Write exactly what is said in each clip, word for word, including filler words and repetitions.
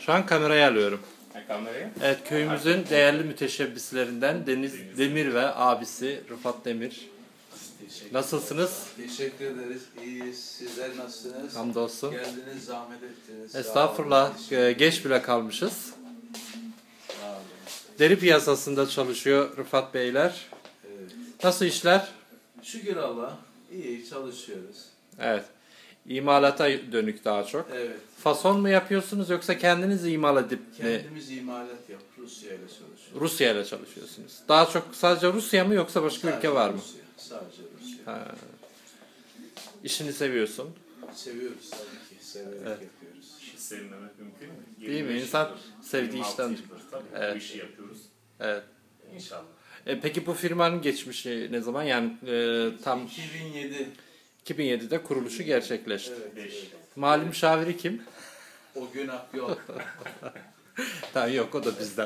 Şu an kamerayı alıyorum. Ha, kamerayı? Evet, köyümüzün değerli müteşebbislerinden Deniz Demir ve abisi Rıfat Demir. Nasılsınız? Teşekkür ederiz. İyiyiz. Sizler nasılsınız? Hamdolsun. Geldiniz, zahmet ettiniz. Estağfurullah. Geç bile kalmışız. Sağ olun. Deri piyasasında çalışıyor Rıfat Beyler. Evet. Nasıl işler? Şükür Allah. İyi çalışıyoruz. Evet. İmalata dönük daha çok. Evet. Fason mu yapıyorsunuz yoksa kendiniz imal edip mi? Kendimiz imalat yap. Rusya ile çalışıyoruz. Rusya ile çalışıyorsunuz. Daha çok sadece Rusya mı yoksa başka Sadece ülke var mı? Rusya. Sadece Rusya. Ha. İşini seviyorsun. Seviyoruz tabii ki. Severek Evet. yapıyoruz. İşi sevmemek mümkün mü? Değil mi? İnsan sevdiği işten. Tabii Evet. bu işi yapıyoruz. Evet. İnşallah. E, peki bu firmanın geçmişi ne zaman? Yani e, tam iki bin yedi. iki bin yedide kuruluşu gerçekleşti. Evet. Beş. evet. Mali müşaviri kim? O gün Akyol. Tamam, yok, o da bizden.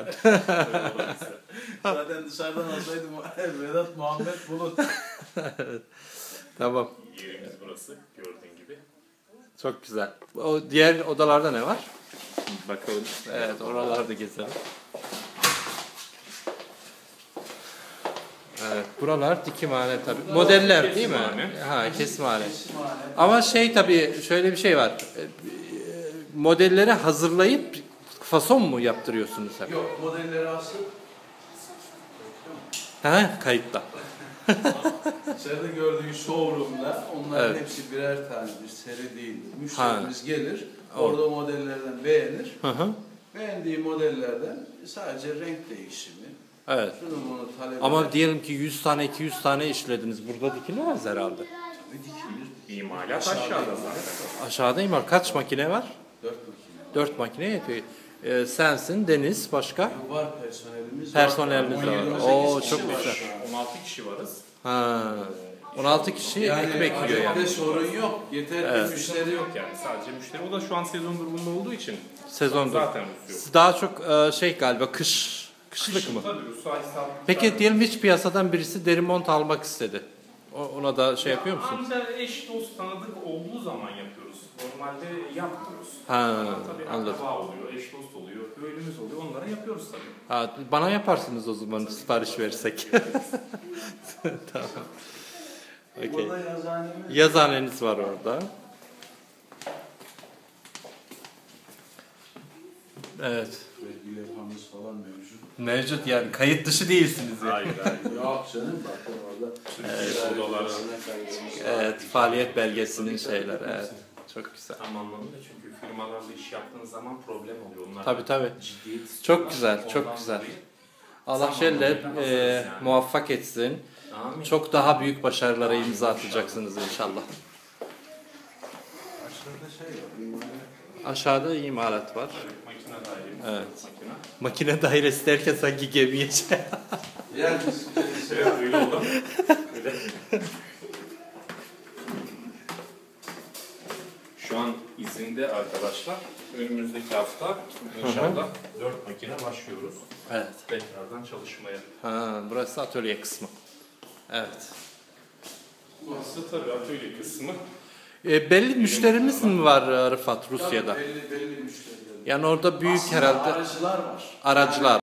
Zaten dışarıdan alsaydım Vedat Muhammed Bulut. Tamam. Yerimiz burası gördüğün gibi. Çok güzel. O diğer odalarda ne var? Bakalım. Evet, oralarda gezelim. Evet, buralar dikimhane tabii. Bunlar Modeller değil mi? kesimhane. Ha, kesimhane. Kesimhane. Ama şey tabii, şöyle bir şey var. E, e, Modelleri hazırlayıp fason mu yaptırıyorsunuz hep? Yok, modelleri asıp Ha, kayıtta. içeride gördüğün showroom'da onların Evet. hepsi birer tanedir, seri değildir. Müşterimiz gelir, O. orada modellerden beğenir. Hı hı. Beğendiği modellerden sadece renk değişimi, Evet. şunu bunu talep Ama eder. diyelim ki yüz tane iki yüz tane işlediniz. Burada dikilemez herhalde. Tabii dikilir. İmalat aşağıda zaten. Aşağıdayım var. Kaç makine var? Dört makine. Dört makine yetiyor. Ee, sensin, Deniz, başka? Var personelimiz. Personelimiz de var. on yedi, Oo, on sekiz çok kişi var güzel. şu an. on altı kişi varız. Ha. on altı kişi Yani ekip ekliyor yani. adette sorun yok. Yeter ki Evet. müşteri Yok yani sadece müşteri. O da şu an sezon durumunda olduğu için. Sezonda. Zaten Rus yok. Siz daha çok e, şey galiba kış, kışlık Kışın mı? tabii Rus ay sağlık. Peki diyelim hiç piyasadan birisi deri mont almak istedi. O- Ona da şey yapıyor musunuz? Ancak eş dost tanıdık olduğu zaman yapıyoruz. Normalde yapmıyoruz. Ha, Ama tabii anladım. akraba oluyor, eş dost oluyor, köylümüz oluyor. Onlara yapıyoruz tabii. Ha, bana yaparsınız o zaman sipariş verirsek. Tamam. Okay. Burada yazıhanemiz. Yazıhaneniz var orada. Evet. Vergi levhamız falan mevcut. Mevcut yani, kayıt dışı değilsiniz yani. Hayır, hayır. Yok canım, bakın orada. Türkiye odaları Evet, faaliyet belgesinin şeyler. Evet. Çok güzel. tam anlamında çünkü firmalarla iş yaptığınız zaman problem oluyor. Onlar Tabii tabii. ciddiyet Çok istiyorlar. güzel, çok Ondan güzel. dolayı- Allah Tamam, şöyle anlamında hazırız e, yani. muvaffak etsin. Amin. Çok daha büyük başarılara imza atacaksınız inşallah. Aşağıda şey var. mimari. Aşağıda imalat var. Makine dairemiz. Evet. Makine. Makine dairesi derken sanki gemiye şey. Yani biz şey, Evet öyle oldu. Öyle. Şu an izinde arkadaşlar. Önümüzdeki hafta inşallah dört makine başlıyoruz. Evet. Tekrardan çalışmaya. Ha, burası atölye kısmı. Evet. Burası tabii atölye kısmı. E, belli müşterimiz mi var e, Rıfat Rusya'da? belli, belli müşteriler. Yani orada büyük Aslında herhalde aracılar var. aracılar.